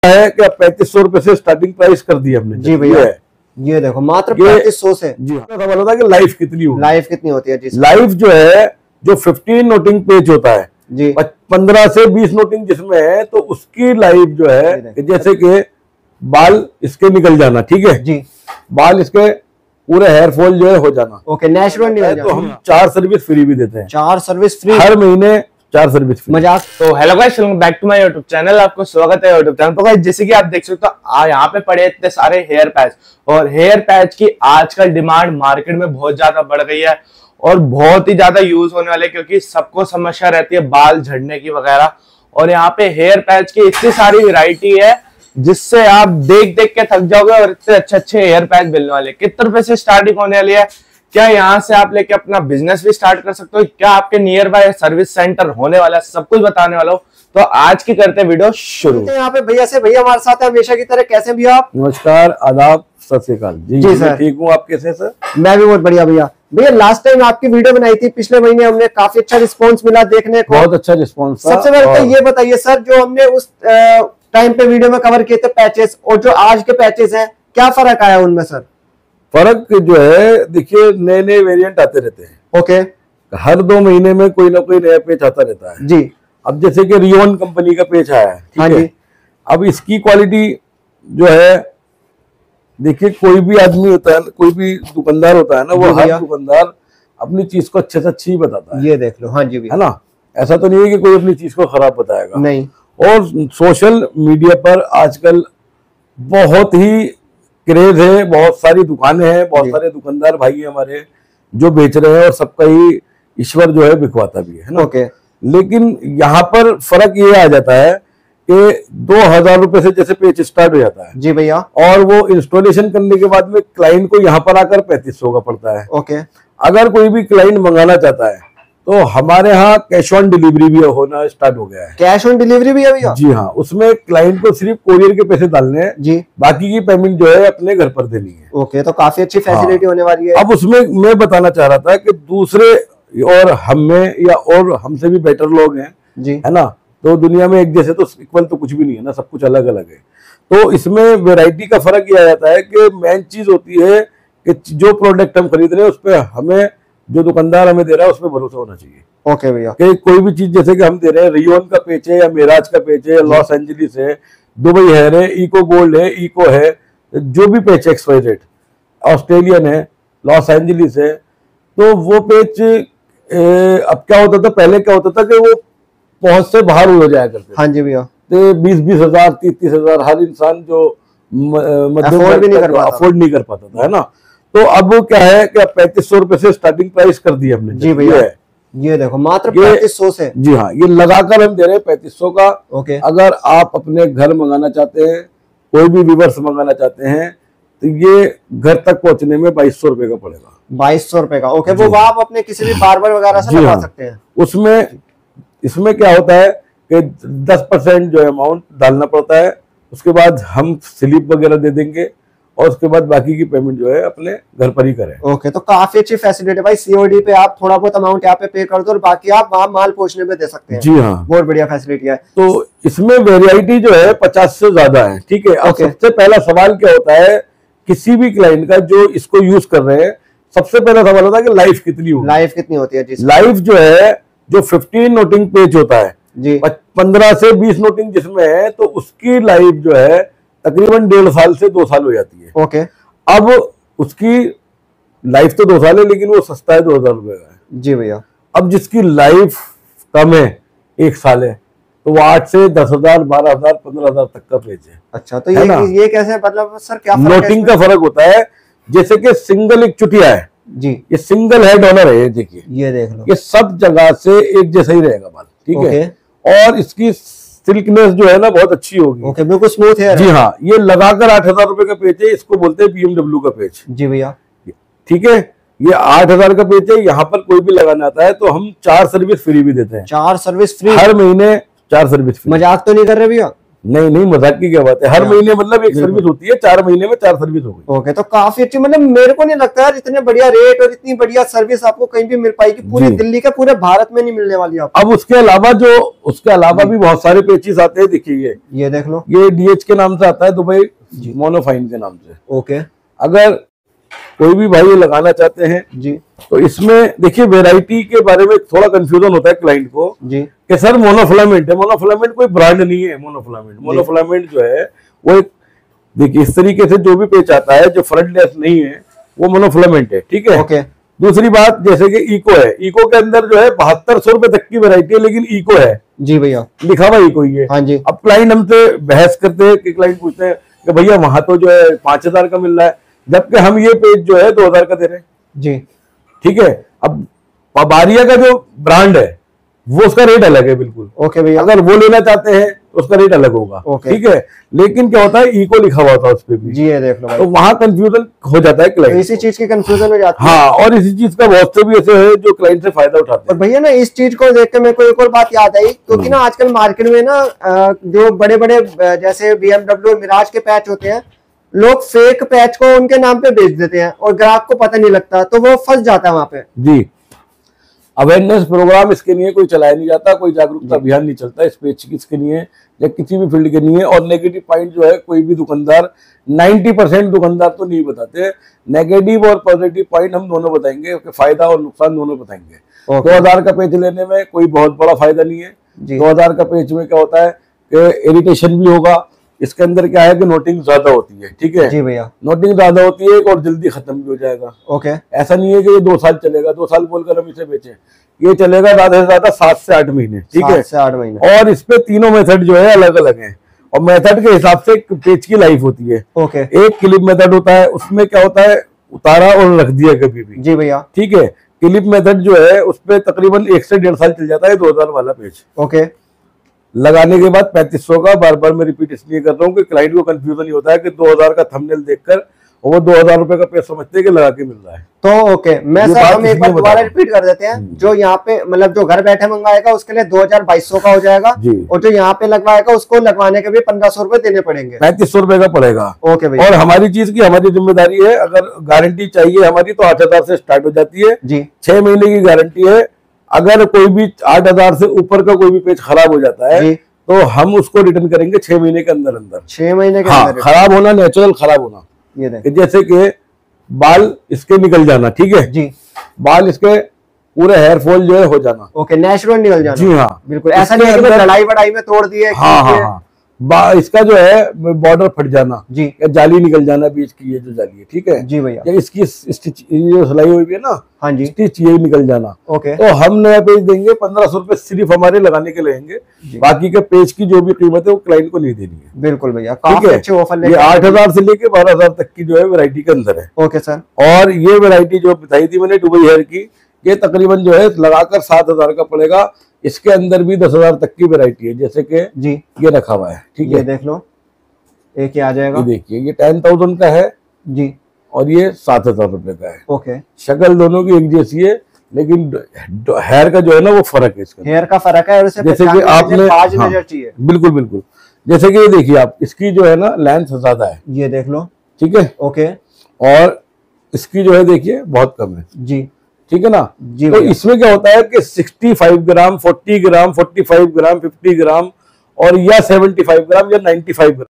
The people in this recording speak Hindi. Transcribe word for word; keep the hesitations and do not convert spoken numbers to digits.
है कि पैंतीस सौ रुपए से स्टार्टिंग प्राइस कर दी हमने। जी भैया, ये देखो मात्र पैंतीस सौ से। जी सवाल होता है कि लाइफ कितनी होगी, लाइफ कितनी होती है जी? लाइफ जो है जो फिफ्टीन नोटिंग पेज होता है जी, पंद्रह से बीस नोटिंग जिसमें है, तो उसकी लाइफ जो है जैसे कि बाल इसके निकल जाना, ठीक है जी, बाल इसके पूरे हेयर फॉल जो है हो जाना, ओके, नेचुरल नहीं हो जाना, तो हम चार सर्विस फ्री भी देते हैं। चार सर्विस फ्री हर महीने, चार सर्विस फ्री। मजाक। तो hello guys, welcome back to my YouTube channel. आपको स्वागत है यूट्यूब चैनल पर। गाइस जैसे कि आप देख सकते हो यहाँ पे पड़े इतने सारे हेयर पैच, और हेयर पैच की आजकल डिमांड मार्केट में बहुत ज्यादा बढ़ गई है और बहुत ही ज्यादा यूज होने वाले, क्योंकि सबको समस्या रहती है बाल झड़ने की वगैरह। और यहाँ पे हेयर पैच की इतनी सारी वैरायटी है जिससे आप देख देख के थक जाओगे, और इतने अच्छे अच्छे हेयर पैच मिलने वाले। कितने रुपए से स्टार्टिंग होने वाली है, क्या यहाँ से आप लेके अपना बिजनेस भी स्टार्ट कर सकते हो, क्या आपके नियर बाय सर्विस सेंटर होने वाला है, सब कुछ बताने वाला हूँ। तो आज की करते हैं वीडियो शुरू। यहाँ पे भैया से, भैया हमारे साथ है हमेशा की तरह। कैसे भैया आप? नमस्कार, आदाब, सत श्री अकाल। जी जी सर, ठीक हूँ। आप कैसे सर? मैं भी बहुत बढ़िया भैया। भैया लास्ट टाइम आपकी वीडियो बनाई थी पिछले महीने, हमने काफी अच्छा रिस्पॉन्स मिला देखने को। बहुत अच्छा रिस्पॉन्स। सबसे पहले तो ये बताइए सर, जो हमने उस टाइम पे वीडियो में कवर किए थे पैचेस और जो आज के पैचेस हैं, क्या फर्क आया उनमें सर? फर्क जो है, देखिए नए नए वेरिएंट आते रहते हैं। ओके, हर दो महीने में कोई ना कोई नया पेच आता रहता है जी। अब जैसे कि रियोन कंपनी का पेच आया है, ठीक है। अब इसकी क्वालिटी जो है, देखिए कोई भी आदमी होता है, कोई भी दुकानदार होता है ना, वो हर दुकानदार अपनी चीज को अच्छे से अच्छी ही बताता है। ये देख लो, हाँ जी भैया, है ना। ऐसा तो नहीं है कि कोई अपनी चीज को खराब बताएगा, नहीं। और सोशल मीडिया पर आजकल बहुत ही क्रेज है, बहुत सारी दुकानें हैं, बहुत सारे दुकानदार भाई हमारे जो बेच रहे हैं, और सबका ही ईश्वर जो है बिकवाता भी है ना। ओके, लेकिन यहाँ पर फर्क ये आ जाता है कि दो हजार रुपए से जैसे पेच स्टार्ट हो जाता है जी भैया, और वो इंस्टॉलेशन करने के बाद में क्लाइंट को यहाँ पर आकर पैंतीस सौ का पड़ता है। ओके, अगर कोई भी क्लाइंट मंगाना चाहता है तो हमारे यहाँ कैश ऑन डिलीवरी भी होना स्टार्ट हो गया है। कैश ऑन डिलीवरी भी है भैया? जी हाँ, उसमें क्लाइंट को सिर्फ कोरियर के पैसे डालने हैं जी, बाकी की पेमेंट जो है अपने घर पर देनी है। ओके, तो काफी अच्छी फैसिलिटी हाँ। होने वाली है। अब उसमें मैं बताना चाह रहा था कि दूसरे और हम में या और हमसे भी बेटर लोग हैं जी, है ना। तो दुनिया में एक जैसे तो इक्वल तो कुछ भी नहीं है ना, सब कुछ अलग अलग है। तो इसमें वेराइटी का फर्क ये आ जाता है कि मेन चीज होती है कि जो प्रोडक्ट हम खरीद रहे हैं उस पर हमें, जो दुकानदार हमें दे रहा है उस पर भरोसा होना चाहिए। ओके भैया, कि कोई भी चीज जैसे कि हम दे रहे हैं, रियोन का पेच है या मेराज का पेच है या लॉस एंजलिस है, दुबई हेयर है, इको गोल्ड है, इको है, जो भी patch X Y Z, Australian है, लॉस एंजलिस है, तो वो पेच ए, अब क्या होता था, पहले क्या होता था कि वो पहुंच से बाहर हो जाया करते। हाँ जी भैया, तो बीस बीस हजार तीस तीस हजार हर इंसान जो मध्यम अफोर्ड भी नहीं कर पाता अफोर्ड नहीं कर पाता था, है ना। तो अब क्या है कि पैंतीस सौ रुपए से स्टार्टिंग प्राइस कर दी हमने। जी भैया, ये देखो मात्र पैंतीस सौ से। जी हाँ, ये लगाकर हम दे रहे हैं पैंतीस सौ का। ओके, अगर आप अपने घर मंगाना चाहते हैं, कोई भी व्यूअर्स मंगाना चाहते हैं, तो ये घर तक पहुंचने में बाईस सौ रुपए का पड़ेगा। बाईस सौ रुपए का, ओके। वो आप अपने किसी भी बार्बर वगैरह से लगा सकते हैं। उसमें इसमें क्या होता है कि दस परसेंट जो अमाउंट डालना पड़ता है, उसके बाद हम स्लिप वगैरह दे देंगे, और उसके बाद बाकी की पेमेंट जो है अपने घर पर ही करें। ओके, तो काफी अच्छी फैसिलिटी भाई। सीओडी पे आप थोड़ा बहुत अमाउंट यहाँ पे पे कर दो और बाकी आप वहाँ माल पहुंचने में दे सकते हैं। जी हाँ, बहुत बढ़िया फैसिलिटी है। तो इसमें वेरिएटी जो है पचास से ज्यादा है, ठीक है। अब सबसे पहला सवाल क्या होता है किसी भी क्लाइंट का जो इसको यूज कर रहे हैं, सबसे पहला सवाल होता है कि लाइफ कितनी होगी। लाइफ कितनी होती है जी? लाइफ जो है, जो फिफ्टीन नोटिंग पेज होता है जी, पंद्रह से बीस नोटिंग जिसमें है, तो उसकी लाइफ जो है तकरीबन डेढ़ साल से दो साल हो जाती है। ओके, अब उसकी लाइफ तो दो साल है, लेकिन वो सस्ता है, दो हजार रुपए का है। जी भैया। अब जिसकी लाइफ कम है, एक साल है, तो वो आठ से दस हजार बारह हजार पंद्रह हजार तक का पेज है। अच्छा, तो ये ये कैसे, मतलब सर क्या नोटिंग का फर्क होता है? जैसे कि सिंगल एक चुटिया है जी, ये सिंगल हेड ऑनर है, ये देखिए, ये देख लो, ये सब जगह से एक जैसा ही रहेगा बाल, ठीक है। और इसकी सिल्कनेस जो है ना बहुत अच्छी होगी। ओके, बिल्कुल स्मूथ है। जी हाँ, ये लगाकर आठ हजार रुपए का पेज है, इसको बोलते हैं बीएमडब्ल्यू का पेज। जी भैया, ठीक है, ये आठ हजार का पेज है। यहाँ पर कोई भी लगाना आता है तो हम चार सर्विस फ्री भी देते हैं। चार सर्विस फ्री हर महीने, चार सर्विस फ्री। मजाक तो नहीं कर रहे भैया? नहीं नहीं, मजाक की क्या बात है, हर महीने मतलब एक सर्विस होती है, चार महीने में चार सर्विस हो गई। ओके, तो काफी अच्छी, मतलब मेरे को नहीं लगता यार इतने बढ़िया रेट और इतनी बढ़िया सर्विस आपको कहीं भी मिल पाएगी, पूरी दिल्ली के पूरे भारत में नहीं मिलने वाली आपको। अब उसके अलावा जो उसके अलावा भी बहुत सारे पेचेस आते हैं, देखिए ये ये देख लो, ये डीएच के नाम से आता है, दुबई मोनोफाइन के नाम से। ओके, अगर कोई भी भाई ये लगाना चाहते हैं जी, तो इसमें देखिए वैरायटी के बारे में थोड़ा कंफ्यूजन होता है क्लाइंट को जी कि सर मोनोफिलामेंट है। मोनोफिलामेंट कोई ब्रांड नहीं है। मोनोफिलामेंट मोनोफिलामेंट जो है वो एक, देखिए इस तरीके से जो भी पेच आता है जो फ्रंटलेस नहीं है वो मोनोफिलामेंट है, ठीक है। ओके, दूसरी बात, जैसे कि इको है, इको के अंदर जो है बहत्तर सौ रुपए तक की वैरायटी है, लेकिन इको है जी भैया, लिखा हुआ इको ही है। हाँ जी। अब क्लाइंट हमसे बहस करते हैं कि क्लाइंट पूछते हैं कि भैया वहां तो जो है पांच हजार का मिल रहा है, जबकि हम ये पेज जो है दो हजार का दे रहे हैं जी, ठीक है। अब बारिया का जो ब्रांड है वो उसका रेट अलग है बिल्कुल। ओके भैया, अगर वो लेना चाहते हैं तो उसका रेट अलग होगा, ओके। ठीक है। लेकिन क्या होता है, इको लिखा हुआ था उस पे भी जी, ये देख लो भाई, तो वहां कंफ्यूजन हो जाता है तो क्लाइंट, इसी चीज की कंफ्यूजन हो जाती है। हाँ, और इसी चीज का बहुत से भी ऐसे है जो क्लाइंट से फायदा उठाते और हैं। भैया ना इस चीज को देख के मेरे को एक और बात याद आई, क्योंकि ना आजकल मार्केट में ना अ, जो बड़े बड़े जैसे बीएमडब्ल्यू मिराज के पैच होते हैं, लोग फेक पैच को उनके नाम पे बेच देते हैं और ग्राहक को पता नहीं लगता, तो वो फंस जाता है वहां पे। जी, अवेयरनेस प्रोग्राम इसके लिए कोई चलाया नहीं जाता, कोई जागरूकता अभियान नहीं चलता इस पेज की, इसके लिए या किसी भी फील्ड के लिए। और नेगेटिव पॉइंट जो है कोई भी दुकानदार, नब्बे परसेंट दुकानदार तो नहीं बताते, नेगेटिव और पॉजिटिव पॉइंट हम दोनों बताएंगे, फायदा और नुकसान दोनों बताएंगे। दो हजार का पेज लेने में कोई बहुत बड़ा फायदा नहीं है। दो हजार का पेज में क्या होता है कि इरिटेशन भी होगा, इसके अंदर क्या है कि नोटिंग ज्यादा होती है, ठीक है जी भैया, नोटिंग ज्यादा होती है और जल्दी खत्म भी हो जाएगा। ओके, ऐसा नहीं है कि ये दो साल चलेगा, दो साल बोलकर हम इसे बेचें, ये चलेगा ज्यादा से ज्यादा सात से आठ महीने, ठीक है, से आठ महीने। और इस पे तीनों मेथड जो है अलग अलग हैं और मेथड के हिसाब से पेज की लाइफ होती है। ओके, एक क्लिप मेथड होता है, उसमें क्या होता है उतारा और रख दिया कभी भी, जी भैया, ठीक है। क्लिप मेथड जो है उस पे तकरीबन एक से डेढ़ साल चल जाता है दो हजार वाला पेज। ओके, लगाने के बाद पैंतीस सौ का, बार बार मैं रिपीट इसलिए कर रहा हूँ कि क्लाइंट को कंफ्यूजन नहीं होता है कि दो हजार का थंबनेल देखकर वो दो हजार रुपए का पेज समझते हैं कि लगा के मिल रहा है। तो ओके, मैं सर हम एक बार दोबारा रिपीट कर देते हैं, जो यहाँ पे मतलब जो घर बैठे मंगाएगा उसके लिए दो हजार बाईस सौ का हो जाएगा, और जो यहाँ पे लगवाएगा उसको लगवाने के भी पंद्रह सौ रुपए देने पड़ेंगे, पैंतीस सौ रुपए का पड़ेगा। ओके भैया, और हमारी चीज की हमारी जिम्मेदारी है, अगर गारंटी चाहिए हमारी तो आठ हजार से स्टार्ट हो जाती है जी, छह महीने की गारंटी है। अगर कोई भी आठ हजार से ऊपर का कोई भी पेज खराब हो जाता है तो हम उसको रिटर्न करेंगे छह महीने के अंदर अंदर। छह महीने के हाँ, अंदर खराब होना, नेचुरल खराब होना, ये देख, जैसे कि बाल इसके निकल जाना, ठीक है जी, बाल इसके पूरे हेयर फॉल जो है हो जाना, ओके, नेचुरल निकल जाना, जी हाँ, बिल्कुल ऐसा नहीं है कि लड़ाई वड़ाई में तोड़ दिए, हाँ हाँ हाँ, इसका जो है बॉर्डर फट जाना जी, या जाली निकल जाना बीच की, ये जो जाली है, ठीक है जी भैया, या इसकी स्टिच जो सिलाई हुई है ना, हाँ जी, स्टिच ये निकल जाना, ओके, तो हम नया पेज देंगे, पंद्रह सौ रुपए सिर्फ हमारे लगाने के लेंगे, बाकी के पेज की जो भी कीमत है वो क्लाइंट को नहीं देनी है। बिल्कुल भैया, ठीक काफी है, अच्छे ऑफर ये आठ हजार से लेके बारह हजार तक की जो है वैरायटी के अंदर है। ओके सर, और ये वैरायटी जो बताई थी मैंने दुबई हेयर की, ये तकरीबन जो है लगाकर सात हजार का पड़ेगा। इसके अंदर भी दस हजार तक की वैरायटी है, जैसे कि जी ये रखा हुआ है, ठीक है, ये देख लो, एक ही आ जाएगा, ये देखिए ये टेन थाउजेंड का है जी, और ये सात हजार रुपए का है। ओके, शक्ल दोनों की एक जैसी है, लेकिन हेयर का जो है ना वो फर्क है इसका, हेयर का फर्क है, और इसे जैसे कि आपने पांच हाँ, नजर चाहिए, बिल्कुल बिल्कुल, जैसे कि ये देखिए आप, इसकी जो है ना लेंथ ज्यादा है, ये देख लो, ठीक है, ओके, और इसकी जो है देखिए बहुत कम है जी, ठीक है ना जी। तो इसमें क्या होता है कि पैंसठ ग्राम, चालीस ग्राम, पैंतालीस ग्राम, पचास ग्राम और या पचहत्तर ग्राम या पचानवे